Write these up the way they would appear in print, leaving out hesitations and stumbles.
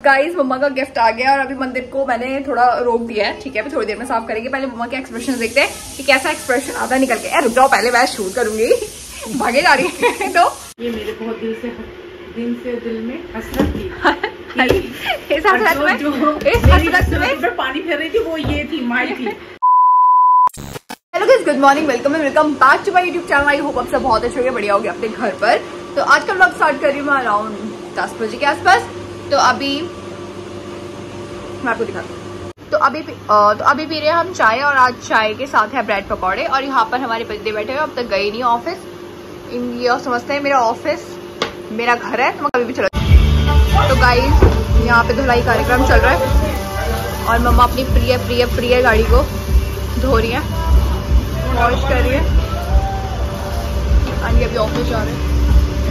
Guys मम्मा का gift आ गया और अभी मंदिर को मैंने थोड़ा रोक दिया है। ठीक है, अभी थोड़ी देर में साफ करेंगे। पहले मम्मा के एक्सप्रेशन देखते हैं कि कैसा एक्सप्रेशन आता है निकल के। रुक जाओ, पहले मैं शूट करूंगी। भागे जा रही है तो ये मेरे बहुत दिल में हसरत थी। इस हसरत में पानी फेर रही थी, वो ये थी, माई थी। Hello guys, good morning, welcome back to my YouTube channel. I hope आप सब बहुत अच्छे होंगे, बढ़िया होंगे अपने घर पर। तो आज का व्लॉग स्टार्ट कर रही हूँ मैं अराउंड 10 बजे के आसपास। तो अभी मैं आपको दिखाती हूँ। तो अभी पी रहे हैं हम चाय, और आज चाय के साथ है ब्रेड पकौड़े। और यहाँ पर हमारे बच्चे बैठे हुए, अब तक गए नहीं ऑफिस। ये समझते हैं मेरा ऑफिस मेरा घर है, तो मैं कभी भी चला। तो गाइस यहाँ पे धुलाई कार्यक्रम चल रहा है और मम्मा अपनी प्रिय गाड़ी को धो रही है, वॉश कर रही है। आंटी अभी ऑफिस जा रहे हैं।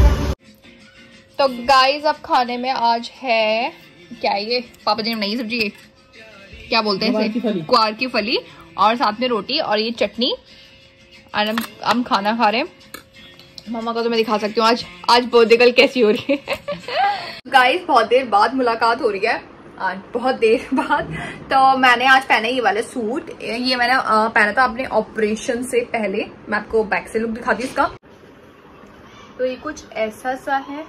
तो गाइस अब खाने में आज है क्या, ये पापा जी ने नई सब्जी है, क्या बोलते हैं इसे, ग्वार की फली, और साथ में रोटी और ये चटनी। और हम खाना खा रहे हैं। मामा को तो मैं दिखा सकती हूँ आज बर्थडे कल कैसी हो रही है। गाइस बहुत देर बाद मुलाकात हो रही है, आज बहुत देर बाद। तो मैंने आज पहना ये वाला सूट, ये मैंने पहना था अपने ऑपरेशन से पहले। मैं आपको बैक से लुक दिखाती हूँ इसका। तो ये कुछ ऐसा सा है,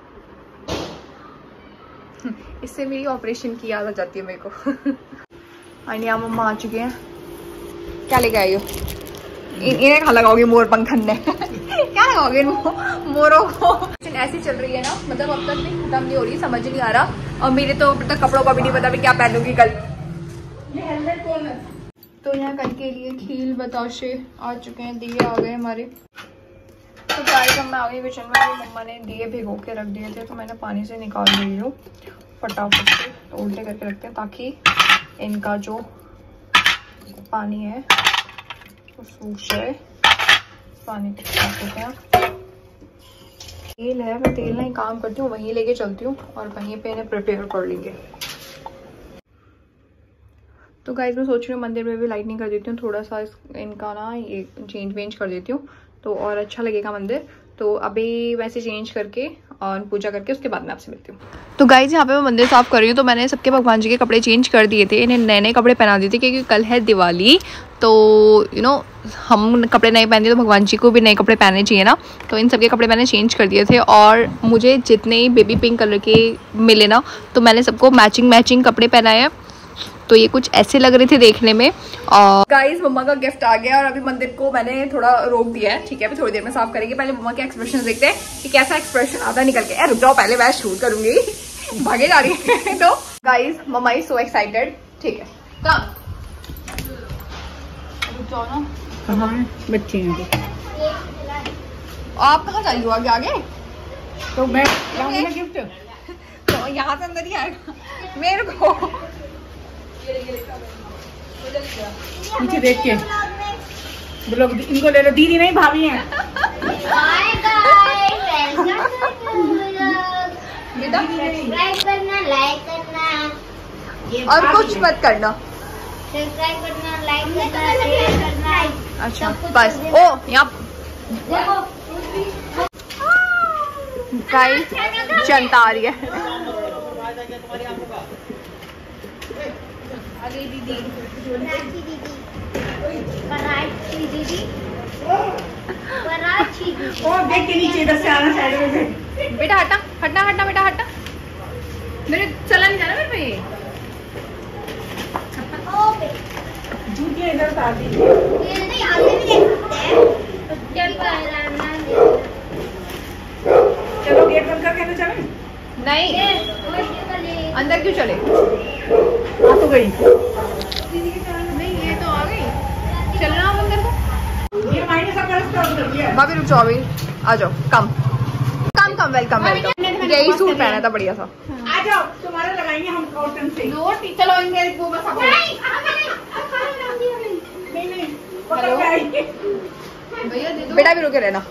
इससे मेरी ऑपरेशन की याद आ जाती है मेरे को। अनिया मम्मा आ चुके हैं। क्या लेके आई हो? इन्हें कहाँ लगाओगे मोर पंखन ने? क्या लगाओगे मोरों को? ऐसी चल रही है ना, मतलब अब तक भी खत्म नहीं हो रही, समझ नहीं आ रहा। और मेरे तो अब तक कपड़ों का भी नहीं पता मैं क्या पहनूंगी कल। ये हेलमेट कौन है? तो यहाँ कल के लिए खील बताशे आ चुके हैं, दिए आ गए हमारे। तो गाइस अब मैं आ गई किचन में। मम्मा ने दिए भिगो के रख दिए थे, तो मैंने पानी से निकाल रही हूँ फटाफट से। तो उल्टे करके रखते हैं ताकि इनका जो पानी है वो सूख जाए। पानी सकते हैं। तेल है, मैं तेल नहीं काम करती हूँ, वहीं लेके चलती हूँ और वहीं पे इन्हें प्रिपेयर कर लेंगे। तो गाइस मैं सोच रही हूँ मंदिर में भी लाइटनिंग कर देती हूँ, थोड़ा सा इनका ना ये चेंज वेंज कर देती हूँ तो और अच्छा लगेगा मंदिर। तो अभी वैसे चेंज करके और पूजा करके उसके बाद मैं आपसे मिलती हूँ। तो गाइस यहाँ पे मैं मंदिर साफ कर रही हूँ। तो मैंने सबके भगवान जी के कपड़े चेंज कर दिए थे, इन्हें नए नए कपड़े पहना दिए थे क्योंकि कल है दिवाली। तो हम कपड़े नए पहनते तो भगवान जी को भी नए कपड़े पहनने चाहिए ना। तो इन सबके कपड़े मैंने चेंज कर दिए थे, और मुझे जितने बेबी पिंक कलर के मिले ना, तो मैंने सबको मैचिंग कपड़े पहनाए हैं। तो ये कुछ ऐसे लग रहे थे देखने में। और गाइस मम्मा का गिफ्ट आ गया और अभी मंदिर को मैंने थोड़ा रोक दिया है। ठीक है, अभी थोड़ी देर में साफ करेंगे। पहले मम्मा के एक्सप्रेशन देखते हैं कि कैसा एक्सप्रेशन आता है निकल के। रुक जाओ, पहले मैं शूट करूंगी। भागे जा रही है। तो guys mumma is so excited. ठीक है, रुक जाओ ना, कहाँ है बच्चे हैं? आप कहाँ जाइए आगे आगे? तो मैं लाऊंगा गिफ्ट, तो यहाँ से अंदर ही आएगा मेरे को। नीचे देख के ब्लॉग इनको ले लो। दीदी नहीं, भाभी हैं। बेटा सब्सक्राइब करना, लाइक करना और कुछ मत करना। सब्सक्राइब करना, लाइक करना, शेयर करना। अच्छा बस। ओ यहाँ गाइस जनता आ रही है। अरे दीदी, ओ देख के नीचे इधर से आना साइड में से। बेटा हटना बेटा हटना। मेरे चला नहीं जाना मेरे पे। जूतियाँ इधर उतार दी। चलो गेट बंद करके अंदर चलें? नहीं, अंदर क्यों चले? आ तो गई। नहीं ये तो आ गई, चलना आप अंदर को। ये मायने सब कर दिया। भाभी रुक जाओ, अभी आ जाओ। कम वेलकम। यही सूट पहना था बढ़िया सा। आ जाओ, तुम्हारा लगाएंगे हम कॉटन से। चलो इनके वो बस हेलो भैया दे दो। बेटा भी रुके रहना।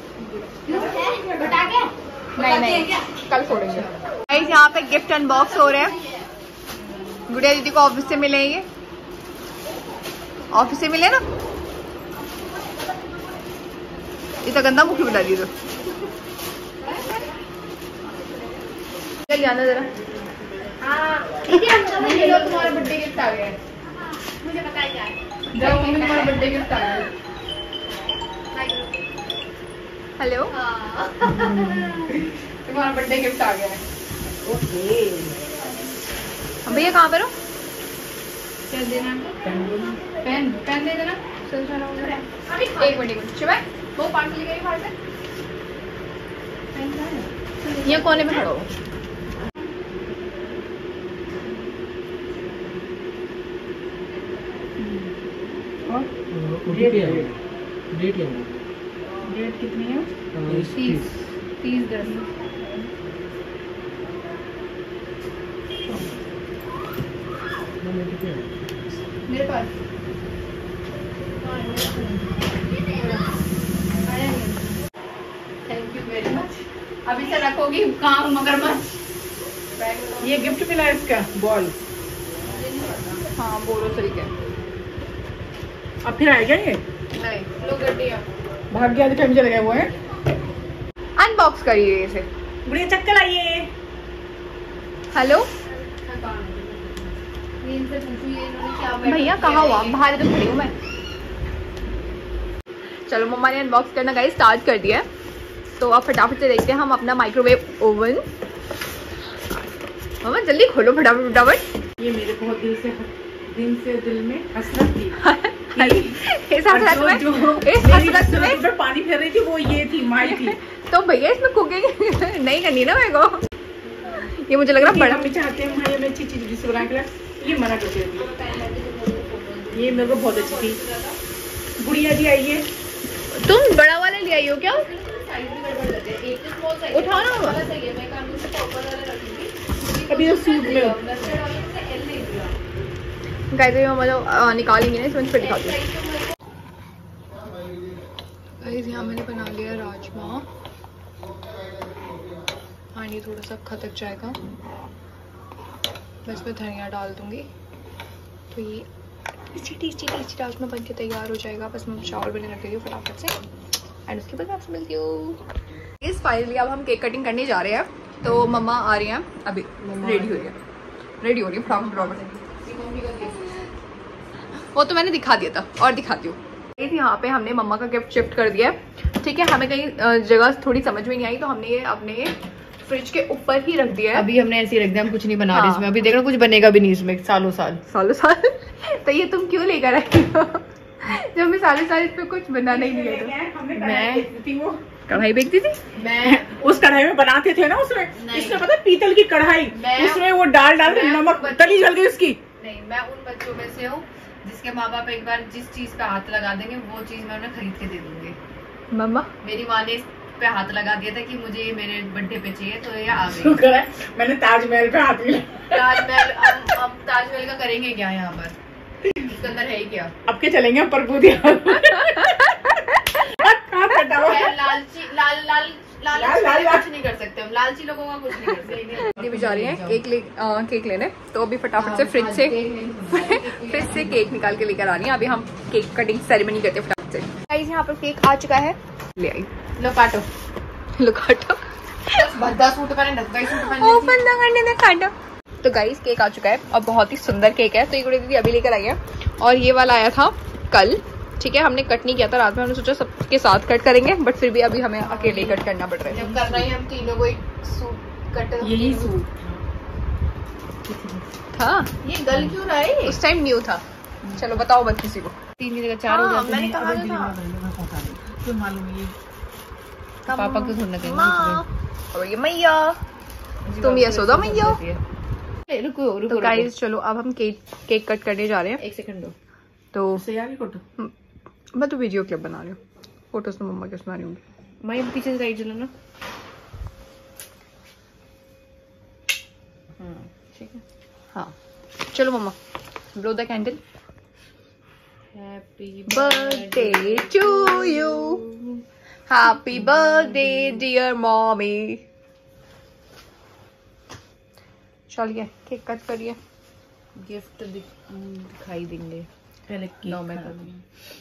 नहीं कल छोड़ेंगे। गाइस यहाँ पे गिफ्ट अनबॉक्स हो रहे हैं। गुड़िया दीदी को ऑफिस से मिले, ये ऑफिस से मिले ना। ये तो गंदा मुखी बुला दी। तो चल जाना जरा। तुम्हारा बर्थडे गिफ्ट आ गया है। मुझे पता है क्या है। जाओ मम्मी, तुम्हारा बर्थडे गिफ्ट आ गया है। हेलो, तुम्हारा बर्थडे गिफ्ट आ गया है। ओके। भैया कहाँ पर हो? क्या देना? पेन पेन दे देना। एक मिनट शिवाय, वो पार्सल लेके बाहर से। ये कोने में खड़ा हो। डेट कितनी है? 30 10 मेरे पास। Thank you very much. अभी से रखोगी कहाँ मगरमच्छ? ये गिफ्ट मिला है इसका बॉल। हाँ बोलो सही है। अब फिर आएगा ये? नहीं लो गड्डिया भाग गया दिखाई मुझे लगा हुआ है। अनबॉक्स करिए इसे। बुढ़िया चक्कर आइए। हेलो इनसे पूछू ये इन्होंने क्या भैया कहाँ हुआ? बाहर तो खड़ी हूँ मैं। चलो मम्मा ने अनबॉक्स करना गाइस स्टार्ट कर दिया है, तो अब फटाफट से देखते हैं हम अपना माइक्रोवेव ओवन। मम्मा जल्दी खोलो फटाफट फटाफट। ये मेरे बहुत दिन से दिल में हसरत थी। इस हसरत में पानी फेर रही थी, वो ये थी माई थी। तो भैया इसमें कुकिंग नहीं करनी ना मेरे को। ये मुझे लग रहा बड़ा मम्मी चाहते हैं भाई मैं अच्छी चीज डिश बना के, ये मना करती थी। ये मेरे को बहुत अच्छी थी। गुड़िया जी आइए। तुम बड़ा वाला ले आई हो क्या? उठाओ ना। अभी तो सूट में गाइस ये मतलब निकालेंगे ना, इसमें फिर दिखाती हूँ। गाइस यहाँ मैंने बना लिया राजमा। हाँ ये थोड़ा सा खटक जाएगा, मैं इसमें धनिया डाल दूंगी तो ये टेस्टी राजमा बन के तैयार हो जाएगा। बस मैं चावल बने रख देती हूँ फटाफट से, एंड उसके बाद आपसे मिलती हूँ। इस फाइनली अब हम केक कटिंग करने जा रहे हैं, तो मम्मा आ रही हैं अभी, रेडी हो रही है फटाफट। वो तो मैंने दिखा दिया था और दिखाती हूँ। यहाँ पे हमने मम्मा का गिफ्ट शिफ्ट कर दिया है, ठीक है। हमें कहीं जगह थोड़ी समझ में नहीं आई, तो हमने ये अपने फ्रिज के ऊपर ही रख दिया है। अभी हमने ऐसे ही रख दिया, हम कुछ नहीं बना रहे हाँ। इसमें। अभी देखना कुछ बनेगा भी नहीं इसमें सालों साल। तो ये तुम क्यों लेकर आई हो? जब मैं सालों साल इसमें कुछ बनाना ही नहीं है। थी वो कढ़ाई बेचती थी मैं उस कढ़ाई में बनाते थे ना, उसमें इसमें पता है पीतल की कढ़ाई, उसमें वो डाल नमक तली जल गई उसकी। नहीं, मैं उन बच्चों में से हूँ जिसके माँ बाप एक बार जिस चीज पे हाथ लगा देंगे वो चीज मैं उन्हें खरीद के दे दूंगी। मम्मा मेरी माँ ने इस पे हाथ लगा दिया था कि मुझे ये मेरे बर्थडे पे चाहिए, तो ये आ गई। मैंने ताजमहल पे हाथ मिला। ताजमहल अब ताजमहल का करेंगे क्या यहाँ पर? इसके अंदर है ही क्या? अब के चलेंगे हम प्रभुदिया। लालची कुछ नहीं कर सकते हम, लालची लोगों का कुछ नहीं कर सकते। ये भी जा रही है केक लेने, तो अभी फटाफट से फ्रिज से केक निकाल के लेकर आ रही है। अभी हम केक कटिंग सेरेमनी करते हैं फटाफट से। गाइस यहाँ पर केक आ चुका है, ले आई। लो काटो। 10 सूट पहने, 10 सूट पहने। ओपन ना करने दे, काटो। तो गाइस केक आ चुका है और बहुत ही सुंदर केक है। तो ये गुड़िया दीदी अभी लेकर आई है, और ये वाला आया था कल, ठीक है। हमने कट नहीं किया था रात में, हमने सोचा सबके साथ कट करेंगे, बट फिर भी अभी हमें अकेले कट करना पड़ रहा है। जब करना ही हम तीनों को सूट कट, यही सूट था। ये गल क्यों रहा है? उस टाइम न्यू था। चलो बताओ बस किसी को। 3 की जगह 4 हो जाते हैं। क्यों मालूम ये पापा को सुनना कहेंगे। और ये मैया, तुम ये सोदा मैया। रुको तो गाइस चलो अब हम केक कट करने जा रहे हैं। 1 सेकंड दो। तो फोटो मैं तो वीडियो क्लिप बना रही हूँ, फोटोज तो मम्मा के बना रही हूँ। मैं पीछे से साइड चलो ना। ठीक है। हाँ चलो मम्मा, blow the candle. Happy birthday to you, happy birthday dear mommy. चलिए केक कट करिए। गिफ्ट दिखाई देंगे पहले मैं कर दूँ।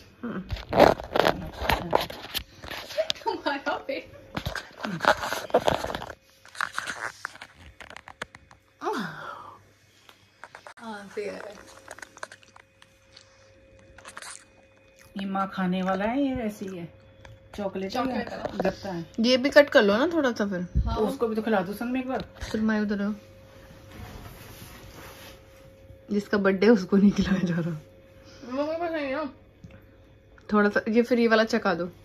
तुम्हारा पे हाँ सही है। ये माँ खाने वाला है, ये वैसे ही है, चॉकलेट गत्ता है। ये भी कट कर लो ना थोड़ा सा फिर। हाँ। तो उसको भी तो खिला दो संग में एक बार। फिर मैं उधर जिसका बर्थडे है उसको नहीं खिलाया जा रहा। थोड़ा सा ये फिर ये वाला चखा दो।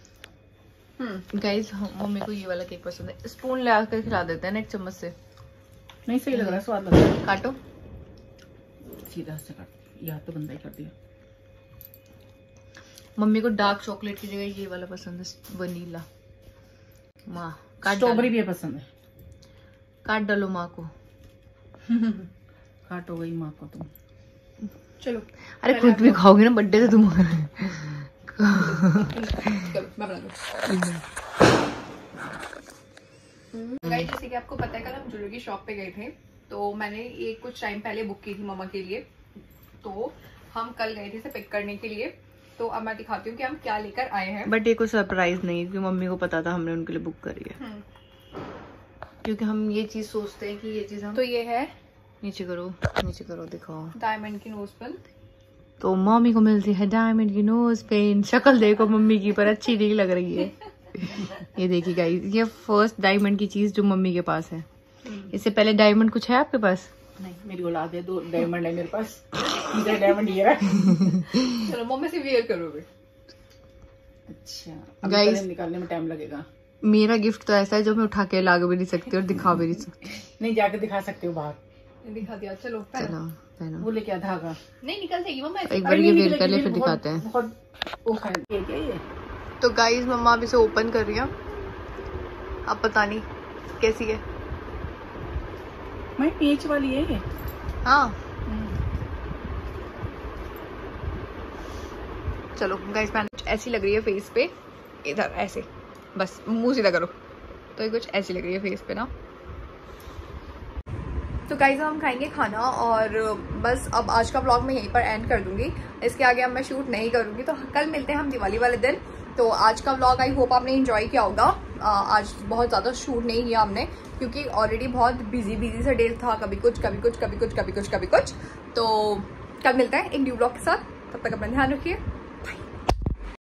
गाइस मम्मी को ये वाला केक पसंद है। स्पून ले आकर खिला देते हैं ना एक चम्मच से। नहीं सही लग रहा है, स्वाद लग रहा है। काटो सीधा से काट, यहाँ तो गंदा ही कर दिया। मम्मी को डार्क चॉकलेट की जगह ये वाला पसंद है, वनीला। माँ स्ट्रॉबेरी भी पसंद है। काट डालो माँ को। काट हो गई माँ को तुम। चलो अरे खुद भी खाओगे ना, बर्थडे से तुम। गाइस जैसे कि आपको पता है कल हम ज्वेलरी की शॉप पे गए थे, तो मैंने ये कुछ टाइम पहले बुक की थी मम्मा के लिए। तो हम कल गए थे इसे पिक करने के लिए। तो अब मैं दिखाती हूँ कि हम क्या लेकर आए हैं। बट ये कोई सरप्राइज नहीं, क्योंकि मम्मी को पता था हमने उनके लिए बुक करी है। क्योंकि हम ये चीज सोचते हैं कि ये चीज हम। तो ये है, नीचे करो दिखाओ। डायमंड की नोज पिन। तो मम्मी को मिलती है डायमंड की नोज पिन। शक्ल देखो मम्मी की, पर अच्छी नहीं लग रही है। ये देखिए गाइस, ये फर्स्ट डायमंड की चीज जो मम्मी के पास है। इससे पहले डायमंड कुछ है आपके पास? नहीं, मेरी औलाद है, 2 डायमंड है मेरे पास। डायमंड ये है। चलो मम्मी से वेयर करोगे। अच्छा गाइस निकालने में टाइम लगेगा। मेरा गिफ्ट तो ऐसा है जो मैं उठा के ला भी नहीं सकती और दिखा भी नहीं सकती। नहीं जाके दिखा सकते हो बाहर। दिखा दिया। चलो पहनो। वो लेके आ धागा। नहीं निकल जाएगी मम्मा। एक बार ये वेयर कर ले फिर दिखाते हैं। बहुत वो है क्या ये? तो गाइस मम्मा अब इसे ओपन कर रही है। अब पता नहीं कैसी है। मैं पेच वाली है ये। हाँ चलो गाइस, मैंने ऐसी लग रही है फेस पे, इधर ऐसे बस मुंह सीधा करो तो ये कुछ ऐसी लग रही है फेस पे ना। तो गाइस हम खाएंगे खाना और बस अब आज का व्लॉग मैं यहीं पर एंड कर दूंगी। इसके आगे अब मैं शूट नहीं करूंगी। तो कल मिलते हैं हम दिवाली वाले दिन। तो आज का व्लॉग आई होप आपने एंजॉय किया होगा। आज बहुत ज़्यादा शूट नहीं किया हमने, क्योंकि ऑलरेडी बहुत बिजी सा डे था। कभी कुछ कभी कुछ कभी कुछ कभी कुछ कभी कुछ। तो कल मिलते हैं एक न्यू व्लॉग के साथ। तब तक अपना ध्यान रखिए।